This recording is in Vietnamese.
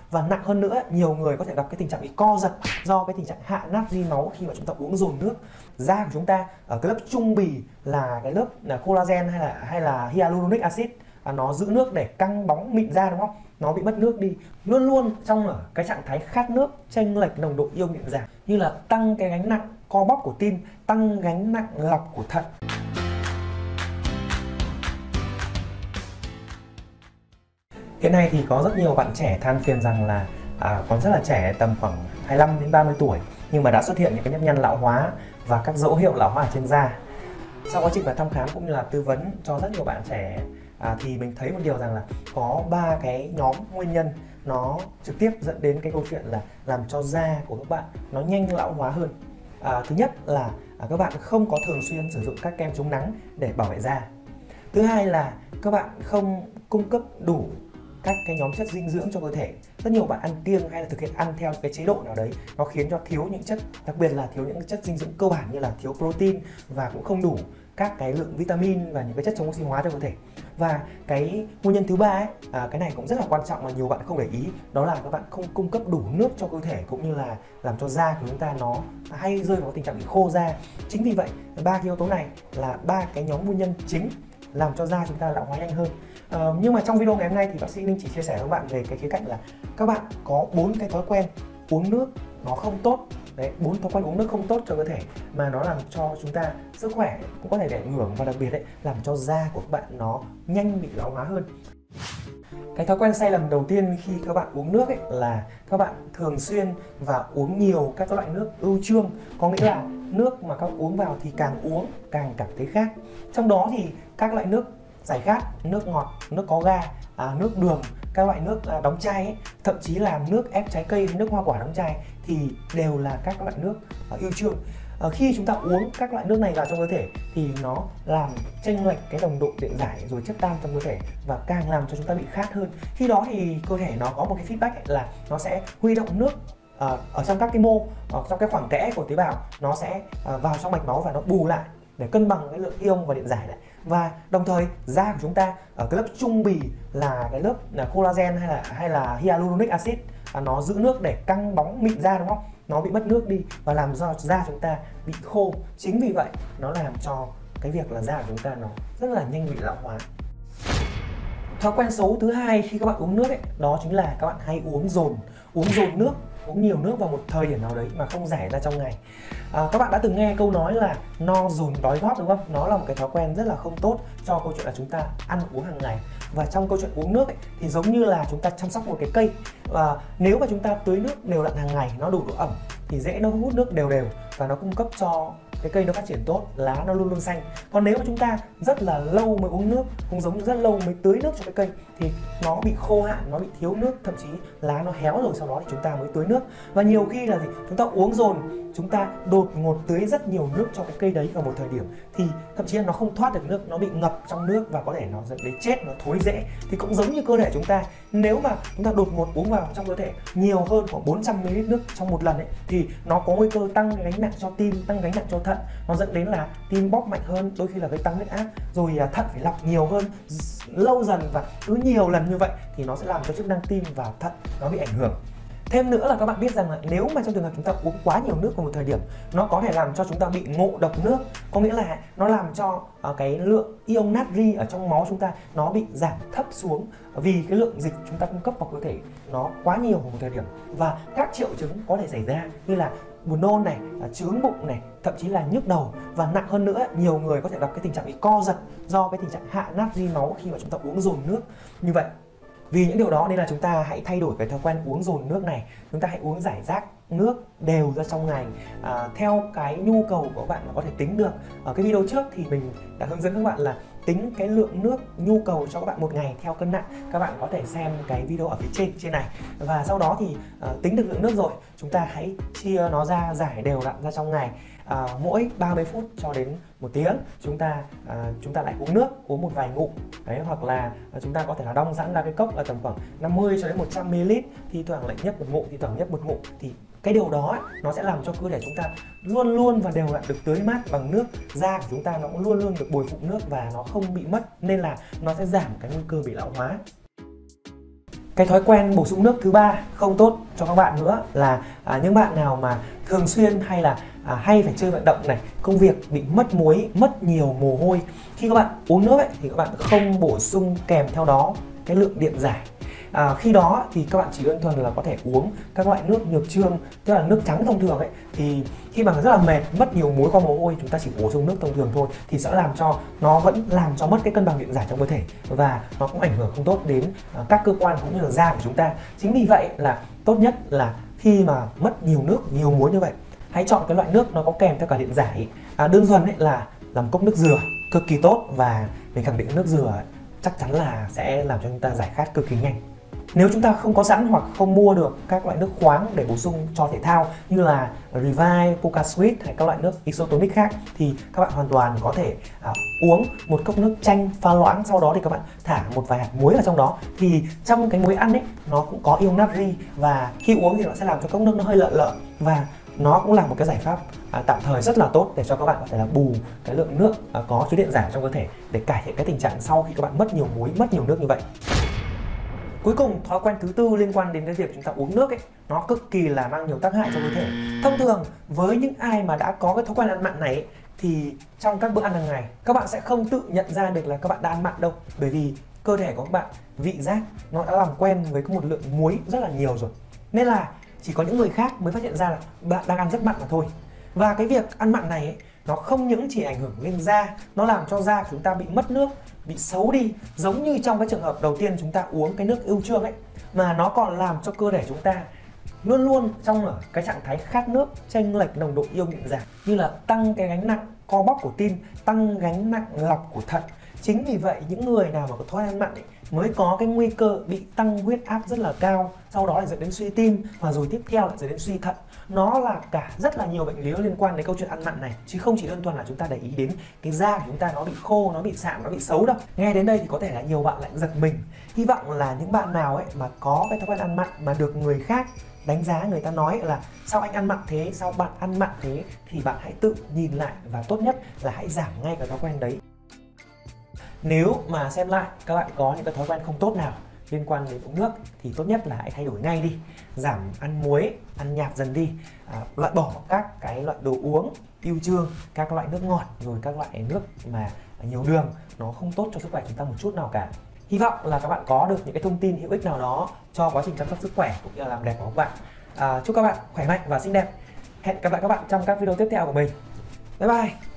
và nặng hơn nữa, nhiều người có thể gặp cái tình trạng bị co giật do cái tình trạng hạ natri máu khi mà chúng ta uống dồn nước. Da của chúng ta ở cái lớp trung bì là cái lớp collagen hay là hyaluronic acid, nó giữ nước để căng bóng mịn da, đúng không? Nó bị mất nước đi, luôn luôn trong ở cái trạng thái khát nước, chênh lệch nồng độ ion điện giải, như là tăng cái gánh nặng co bóp của tim, tăng gánh nặng lọc của thận. Hiện nay thì có rất nhiều bạn trẻ than phiền rằng là còn rất là trẻ, tầm khoảng 25 đến 30 tuổi nhưng mà đã xuất hiện những cái nếp nhăn lão hóa và các dấu hiệu lão hóa trên da. Sau quá trình mà thăm khám cũng như là tư vấn cho rất nhiều bạn trẻ thì mình thấy một điều rằng là có 3 cái nhóm nguyên nhân nó trực tiếp dẫn đến cái câu chuyện là làm cho da của các bạn nó nhanh lão hóa hơn. Thứ nhất là các bạn không có thường xuyên sử dụng các kem chống nắng để bảo vệ da. Thứ hai là các bạn không cung cấp đủ các cái nhóm chất dinh dưỡng cho cơ thể. Rất nhiều bạn ăn kiêng hay là thực hiện ăn theo cái chế độ nào đấy, nó khiến cho thiếu những chất, đặc biệt là thiếu những chất dinh dưỡng cơ bản như là thiếu protein và cũng không đủ các cái lượng vitamin và những cái chất chống oxy hóa cho cơ thể. Và cái nguyên nhân thứ ba ấy, cái này cũng rất là quan trọng mà nhiều bạn không để ý, đó là các bạn không cung cấp đủ nước cho cơ thể, cũng như là làm cho da của chúng ta nó hay rơi vào tình trạng bị khô da. Chính vì vậy, 3 cái yếu tố này là 3 cái nhóm nguyên nhân chính làm cho da chúng ta lão hóa nhanh hơn. Nhưng mà trong video ngày hôm nay thì bác sĩ Linh chỉ chia sẻ với các bạn về cái khía cạnh là các bạn có 4 cái thói quen uống nước nó không tốt. Đấy, 4 thói quen uống nước không tốt cho cơ thể mà nó làm cho chúng ta sức khỏe cũng có thể bị ảnh hưởng, và đặc biệt đấy làm cho da của các bạn nó nhanh bị lão hóa hơn. Cái thói quen sai lầm đầu tiên khi các bạn uống nước ấy là các bạn thường xuyên và uống nhiều các loại nước ưu chương, có nghĩa là nước mà các bạn uống vào thì càng uống càng cảm thấy khát. Trong đó thì các loại nước giải khát, nước ngọt, nước có ga, nước đường, các loại nước đóng chai ấy, thậm chí là nước ép trái cây hay nước hoa quả đóng chai thì đều là các loại nước ưu chương. Khi chúng ta uống các loại nước này vào trong cơ thể thì nó làm chênh lệch cái nồng độ điện giải rồi chất tan trong cơ thể và càng làm cho chúng ta bị khát hơn. Khi đó thì cơ thể nó có một cái feedback là nó sẽ huy động nước ở trong các cái mô, trong cái khoảng kẽ của tế bào, nó sẽ vào trong mạch máu và nó bù lại để cân bằng cái lượng ion và điện giải lại. Và đồng thời da của chúng ta ở cái lớp trung bì là cái lớp collagen hay là hyaluronic acid, nó giữ nước để căng bóng mịn da, đúng không? Nó bị mất nước đi và làm cho da chúng ta bị khô. Chính vì vậy nó làm cho cái việc là da của chúng ta nó rất là nhanh bị lão hóa. Thói quen xấu thứ hai khi các bạn uống nước ấy, đó chính là các bạn hay uống dồn nước, uống nhiều nước vào một thời điểm nào đấy mà không giải ra trong ngày. Các bạn đã từng nghe câu nói là no dồn đói gót, đúng không? Nó là một cái thói quen rất là không tốt cho câu chuyện là chúng ta ăn uống hàng ngày. Và trong câu chuyện uống nước ấy, thì giống như là chúng ta chăm sóc một cái cây, và nếu mà chúng ta tưới nước đều đặn hàng ngày, nó đủ độ ẩm thì rễ nó hút nước đều đều và nó cung cấp cho cái cây nó phát triển tốt, lá nó luôn luôn xanh. Còn nếu mà chúng ta rất là lâu mới uống nước, cũng giống như rất lâu mới tưới nước cho cái cây thì nó bị khô hạn, nó bị thiếu nước, thậm chí lá nó héo rồi sau đó thì chúng ta mới tưới nước. Và nhiều khi là gì? Chúng ta uống dồn, chúng ta đột ngột tưới rất nhiều nước cho cái cây đấy vào một thời điểm thì thậm chí là nó không thoát được nước, nó bị ngập trong nước và có thể nó dẫn đến chết, nó thối rễ. Thì cũng giống như cơ thể chúng ta, nếu mà chúng ta đột ngột uống vào trong cơ thể nhiều hơn khoảng 400 ml nước trong một lần ấy, thì nó có nguy cơ tăng gánh nặng cho tim, tăng gánh nặng cho thận, nó dẫn đến là tim bóp mạnh hơn, đôi khi là gây tăng huyết áp, rồi thận phải lọc nhiều hơn lâu dần, và cứ nhiều lần như vậy thì nó sẽ làm cho chức năng tim và thận nó bị ảnh hưởng. Thêm nữa là các bạn biết rằng là nếu mà trong trường hợp chúng ta uống quá nhiều nước vào một thời điểm, nó có thể làm cho chúng ta bị ngộ độc nước, có nghĩa là nó làm cho cái lượng ion natri ở trong máu chúng ta nó bị giảm thấp xuống vì cái lượng dịch chúng ta cung cấp vào cơ thể nó quá nhiều vào một thời điểm. Và các triệu chứng có thể xảy ra như là buồn nôn này, chướng bụng này, thậm chí là nhức đầu, và nặng hơn nữa, nhiều người có thể gặp cái tình trạng bị co giật do cái tình trạng hạ natri máu khi mà chúng ta uống dồn nước như vậy. Vì những điều đó nên là chúng ta hãy thay đổi cái thói quen uống dồn nước này. Chúng ta hãy uống rải rác nước đều ra trong ngày theo cái nhu cầu của các bạn mà có thể tính được. Ở cái video trước thì mình đã hướng dẫn các bạn là tính cái lượng nước nhu cầu cho các bạn một ngày theo cân nặng. Các bạn có thể xem cái video ở phía trên này. Và sau đó thì tính được lượng nước rồi, chúng ta hãy chia nó ra, rải đều đặn ra trong ngày. Mỗi 30 phút cho đến 1 tiếng chúng ta lại uống nước, uống một vài ngụm đấy, hoặc là chúng ta có thể là đong sẵn ra cái cốc ở tầm khoảng 50 cho đến 100 ml, thi thoảng lại nhấp một ngụm, thi thoảng nhấp một ngụm, thì cái điều đó ấy, nó sẽ làm cho cơ thể chúng ta luôn luôn và đều đặn được tưới mát bằng nước, da của chúng ta nó cũng luôn luôn được bồi phụ nước và nó không bị mất, nên là nó sẽ giảm cái nguy cơ bị lão hóa. Cái thói quen bổ sung nước thứ ba không tốt cho các bạn nữa là những bạn nào mà thường xuyên hay là hay phải chơi vận động này, công việc bị mất muối, mất nhiều mồ hôi. Khi các bạn uống nước ấy, thì các bạn không bổ sung kèm theo đó cái lượng điện giải. Khi đó thì các bạn chỉ đơn thuần là có thể uống các loại nước nhược chương, tức là nước trắng thông thường ấy, thì khi mà rất là mệt, mất nhiều muối qua mồ hôi, chúng ta chỉ bổ sung nước thông thường thôi thì sẽ làm cho nó vẫn làm cho mất cái cân bằng điện giải trong cơ thể, và nó cũng ảnh hưởng không tốt đến các cơ quan cũng như là da của chúng ta. Chính vì vậy là tốt nhất là khi mà mất nhiều nước, nhiều muối như vậy, hãy chọn cái loại nước nó có kèm theo cả điện giải. Đơn thuần ấy là làm cốc nước dừa cực kỳ tốt, và mình khẳng định nước dừa ấy, chắc chắn là sẽ làm cho chúng ta giải khát cực kỳ nhanh. Nếu chúng ta không có sẵn hoặc không mua được các loại nước khoáng để bổ sung cho thể thao như là Revive, PocaSweet hay các loại nước isotonic khác, thì các bạn hoàn toàn có thể uống một cốc nước chanh pha loãng, sau đó thì các bạn thả một vài hạt muối vào trong đó. Thì trong cái muối ăn ấy nó cũng có ion natri, và khi uống thì nó sẽ làm cho cốc nước nó hơi lợ lợ, và nó cũng là một cái giải pháp tạm thời rất là tốt để cho các bạn có thể là bù cái lượng nước có chứa điện giải trong cơ thể, để cải thiện cái tình trạng sau khi các bạn mất nhiều muối, mất nhiều nước như vậy. Cuối cùng, thói quen thứ tư liên quan đến cái việc chúng ta uống nước ấy, nó cực kỳ là mang nhiều tác hại cho cơ thể. Thông thường với những ai mà đã có cái thói quen ăn mặn này ấy, thì trong các bữa ăn hàng ngày các bạn sẽ không tự nhận ra được là các bạn đã ăn mặn đâu, bởi vì cơ thể của các bạn, vị giác nó đã làm quen với một lượng muối rất là nhiều rồi, nên là chỉ có những người khác mới phát hiện ra là bạn đang ăn rất mặn mà thôi. Và cái việc ăn mặn này ấy, nó không những chỉ ảnh hưởng lên da, nó làm cho da của chúng ta bị mất nước, bị xấu đi, giống như trong cái trường hợp đầu tiên chúng ta uống cái nước ưu chương ấy, mà nó còn làm cho cơ thể chúng ta luôn luôn trong ở cái trạng thái khát nước, chênh lệch nồng độ ion điện giải, như là tăng cái gánh nặng co bóp của tim, tăng gánh nặng lọc của thận. Chính vì vậy những người nào mà có thói ăn mặn ấy, mới có cái nguy cơ bị tăng huyết áp rất là cao, sau đó lại dẫn đến suy tim, và rồi tiếp theo lại dẫn đến suy thận. Nó là cả rất là nhiều bệnh lý liên quan đến câu chuyện ăn mặn này, chứ không chỉ đơn thuần là chúng ta để ý đến cái da của chúng ta nó bị khô, nó bị sạm, nó bị xấu đâu. Nghe đến đây thì có thể là nhiều bạn lại giật mình. Hy vọng là những bạn nào ấy mà có cái thói quen ăn mặn mà được người khác đánh giá, người ta nói là sao anh ăn mặn thế, sao bạn ăn mặn thế, thì bạn hãy tự nhìn lại, và tốt nhất là hãy giảm ngay cái thói quen đấy. Nếu mà xem lại các bạn có những cái thói quen không tốt nào liên quan đến uống nước thì tốt nhất là hãy thay đổi ngay đi. Giảm ăn muối, ăn nhạt dần đi, loại bỏ các cái loại đồ uống ưu chương, các loại nước ngọt, rồi các loại nước mà nhiều đường, nó không tốt cho sức khỏe chúng ta một chút nào cả. Hy vọng là các bạn có được những cái thông tin hữu ích nào đó cho quá trình chăm sóc sức khỏe cũng như là làm đẹp của các bạn. Chúc các bạn khỏe mạnh và xinh đẹp. Hẹn gặp lại các bạn trong các video tiếp theo của mình. Bye bye.